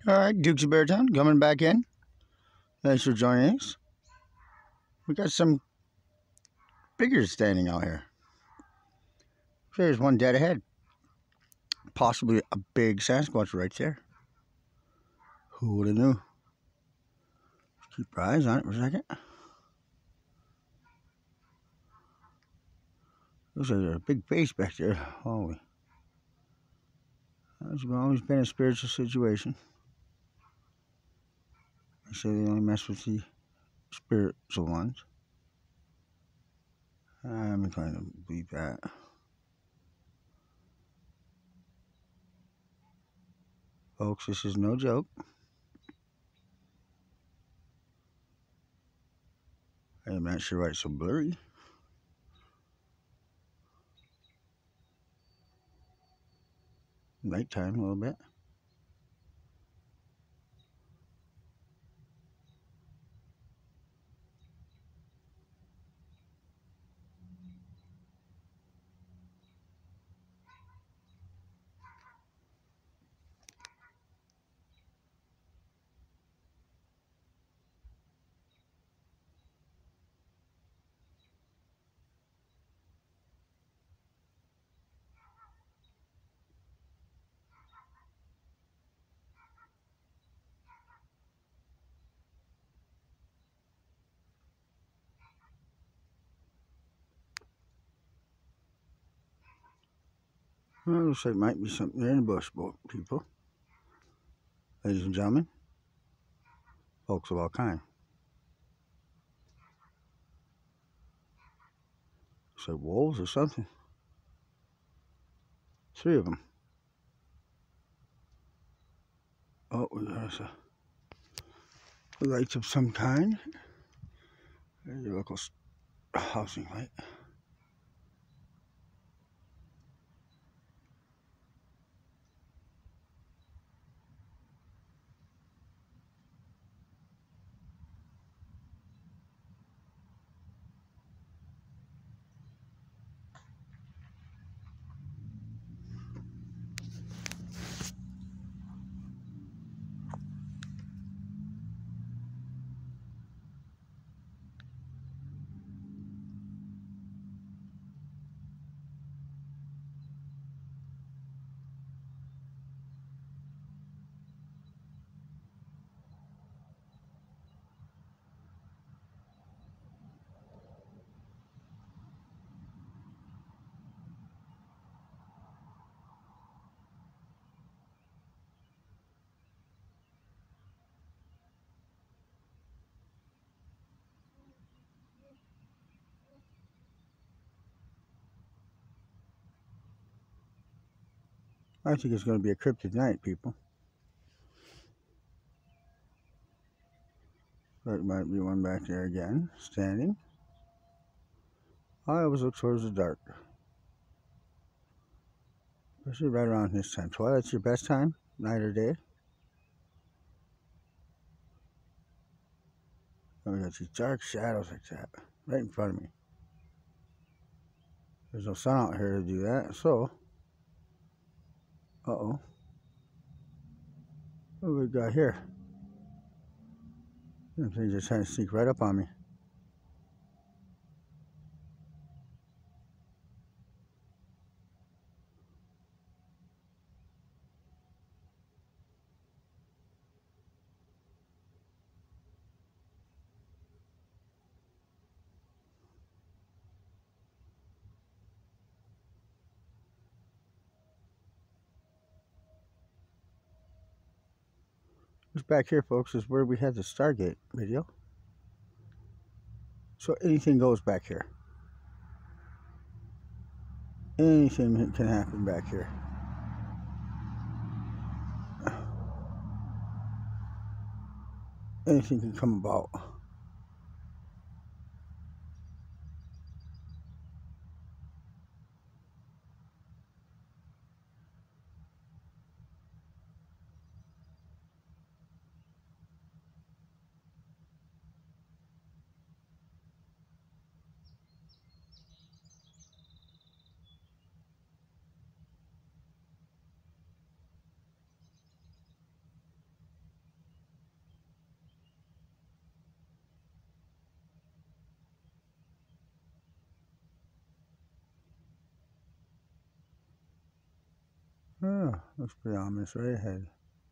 All right, Dukes of Beartown coming back in. Thanks for joining us. We got some figures standing out here. There's one dead ahead. Possibly a big Sasquatch right there. Who would have knew? Keep your eyes on it for a second. Looks like there's a big face back there. Holy. That's always been a spiritual situation. They say they only mess with the spiritual ones. I'm inclined to believe that. Folks, this is no joke. I'm not sure why it's so blurry. Nighttime a little bit. Well, looks like might be something there in the bush, people. Ladies and gentlemen, folks of all kinds. Looks like wolves or something. 3 of them. Oh, we got a lights of some kind. There's your local housing light. I think it's going to be a cryptid night, people. There might be one back there again, standing. I always look towards the dark. Especially right around this time. Twilight's your best time, night or day. And we got these dark shadows like that, right in front of me. There's no sun out here to do that, so. Uh-oh. What do we got here? Them things are trying to sneak right up on me. This back here, folks, is where we had the Stargate video. So anything goes back here. Anything can happen back here. Anything can come about. Oh, looks pretty ominous right ahead.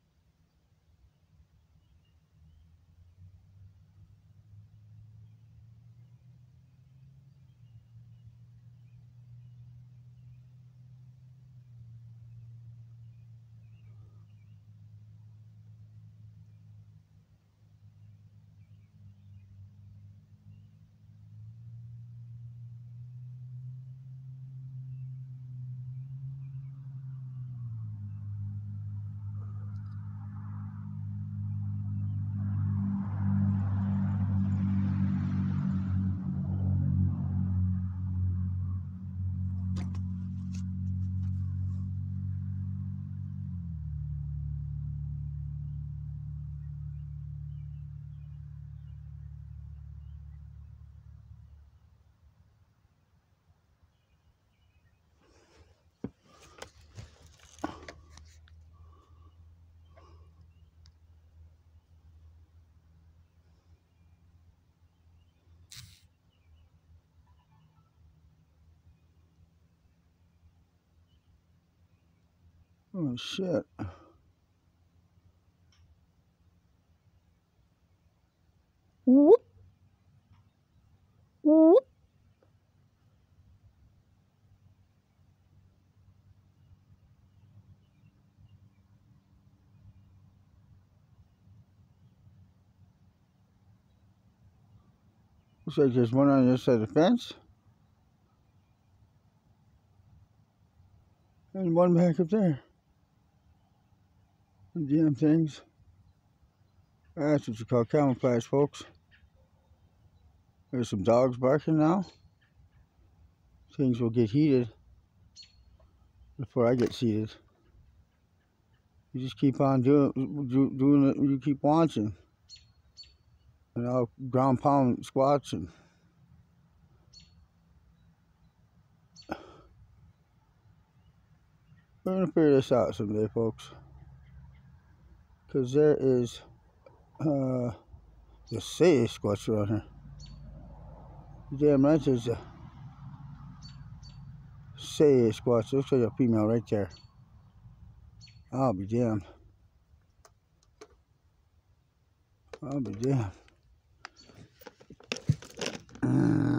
Oh shit. Whoop, whoop. Looks like there's one on the other side of the fence. And one back up there. The damn things. That's what you call camouflage, folks. There's some dogs barking now. Things will get heated before I get seated. You just keep on doing it. You keep watching. And I'll ground pound squats and we're gonna figure this out someday, folks. Cause there is the Sasquatch around here. Damn right, there's a Sasquatch. Looks like a female right there. I'll be damned. I'll be damned.